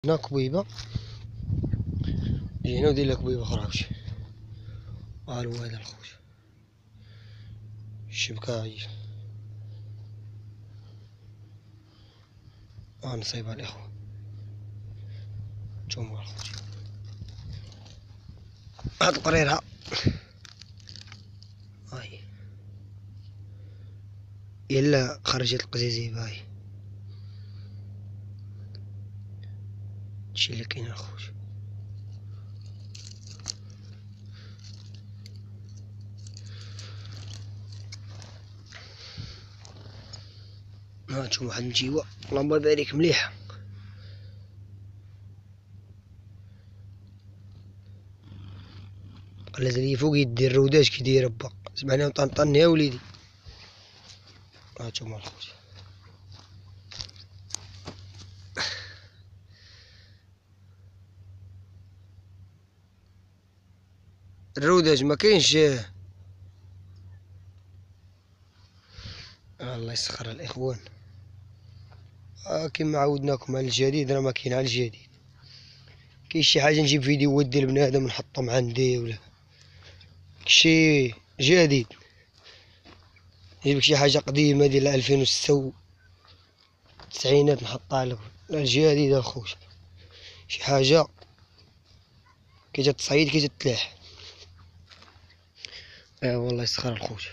هنا كبيبة، جينا ودير كبيبة خراوش. ها هو هذا الخوت الشبكة هي ها نصيبها الإخوة. نتوما الخوت هاد القريرة هاي يلا خرجت القزيزيبة هاي هادشي اللي كاين الخوت. هانتوما واحد النتيوة اللهم بارك مليحة. لازم لي فوق يدي الروداج كي داير با سمعنا طنطن يا وليدي. هانتوما الخوت الروداج ما كاينش. الله يسخر الاخوان. كيما عودناكم على الجديد راه ما كاين على الجديد. كاين شي حاجه نجيب فيديوهات ديال بنادم نحطهم عندي ولا شي جديد. نجيبلك شي حاجه قديمه ديال 2006 التسعينات نحطها لك. لا الجديد اخويا شي حاجه كي تتصايد كي تتلاح. والله يسخر الخوت.